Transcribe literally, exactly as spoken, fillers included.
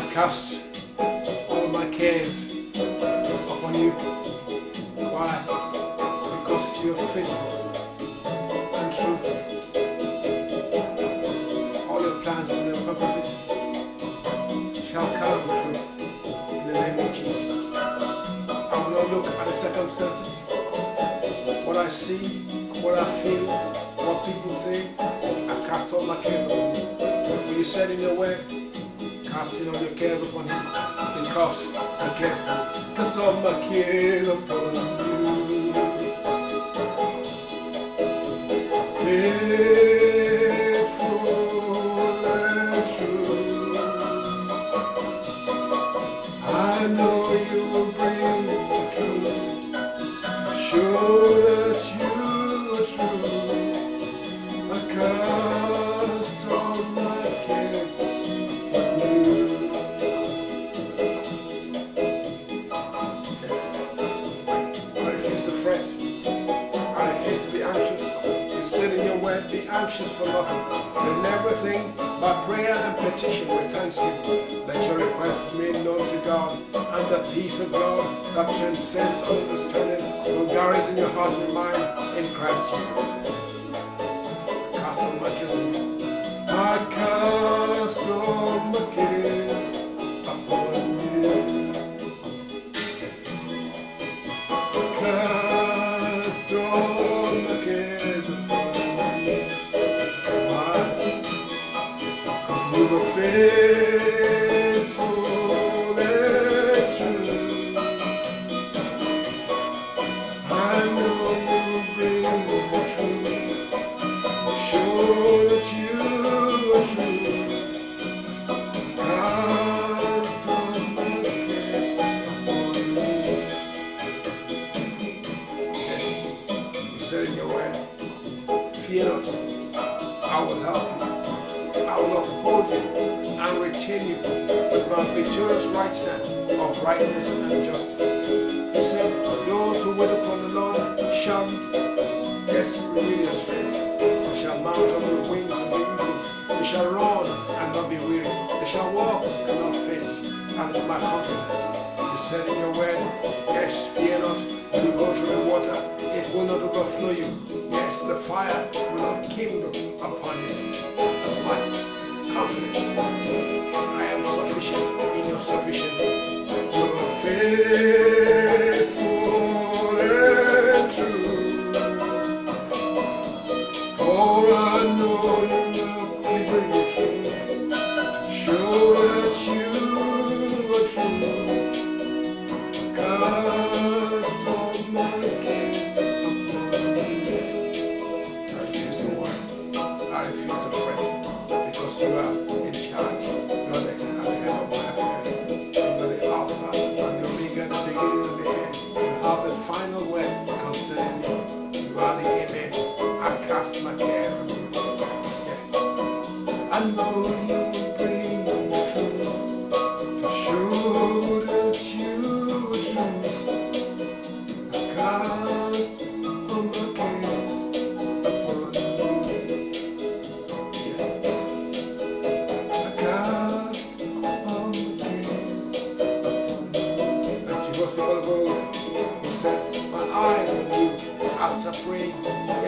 cast all my cares upon you. Why? Because you are faithful and true. All your plans and your purposes shall come true in the name of Jesus. I will not look at the circumstances, what I see, what I feel, what people say. I cast all my cares upon you. When you said in your word, casting all your cares upon him, because he cares for you. Cast all my cares upon you. Faithful and true, I know you will bring me through. Sure that you are true. I cast all my cares upon you. Yes. I refuse to fret. I refuse to be anxious. You said in your word, be anxious for nothing, but in everything, by prayer and petition with thanksgiving, let your requests be made known to God, and the peace of God that transcends all understanding will garrison your heart and mind in Christ Jesus. Cast all my cares on you. I cast all my cares upon you. Cast all my cares upon you. Why? Because you are faithful and true. I know you will bring me through. Sure that you are true. Cast all my cares upon you. Yes, you said in your word, fear not, I will help you. I will uphold you and retain you with my victorious right hand of rightness and justice. He said, those who wait upon the Lord shall, yes, renew their strength. They shall mount up with wings of the eagles. They shall run and not be weary. They shall walk and not faint. That is my confidence. You said in your word, yes, fear not. When you go through the water, it will not overflow you. Yes, the fire will not kindle upon you. That's my confidence. I am sufficient in your sufficiency. You are faithful and true. Oh, I know you will bring me through. Show that you are true. Cast all my cares upon you. I refuse to worry. I refuse to fret, because you are in charge. You are the, at the head of my affairs. You are the Alpha and the Omega, the beginning and the end. You have the final word concerning me. You are the Amen. I cast my care on you. Yeah. I know you will bring me through. Show that you are true. I cast all my cares upon you. Yeah. I cast all my cares upon you. Like Jehoshaphat of old, who said, my eyes on you after praying.